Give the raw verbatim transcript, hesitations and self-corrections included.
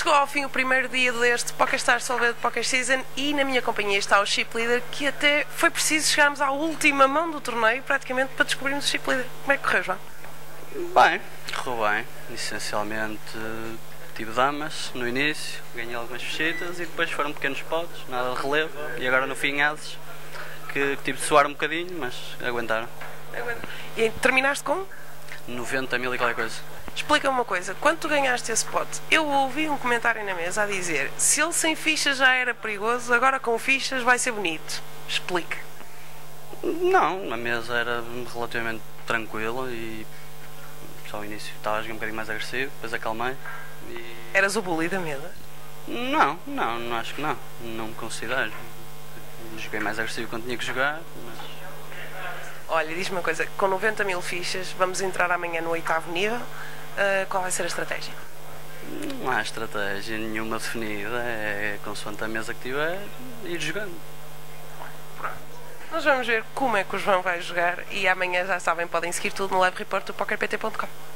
Chegou ao fim o primeiro dia deste PokerStars Solved Poker Season e na minha companhia está o Chip Leader, que até foi preciso chegarmos à última mão do torneio, praticamente, para descobrirmos o Chip Leader. Como é que correu, João? Bem, correu bem. Essencialmente tive damas no início, ganhei algumas fichitas e depois foram pequenos potes, nada de relevo. E agora no fim ases, que, que tive de suar um bocadinho, mas aguentaram. E terminaste com? noventa mil e qualquer coisa. Explica-me uma coisa, quando tu ganhaste esse pote, eu ouvi um comentário na mesa a dizer: se ele sem fichas já era perigoso, agora com fichas vai ser bonito. Explica. Não, a mesa era relativamente tranquila e só ao início estava a jogar um bocadinho mais agressivo, depois acalmei e... Eras o bully da mesa? Não, não, não acho que não, não me considero. Joguei mais agressivo quando tinha que jogar, mas... Olha, diz-me uma coisa, com noventa mil fichas, vamos entrar amanhã no oitavo nível, uh, qual vai ser a estratégia? Não há estratégia nenhuma definida, é consoante a mesa que tiver, ir jogando. Nós vamos ver como é que o João vai jogar e amanhã, já sabem, podem seguir tudo no live report do poker p t ponto com.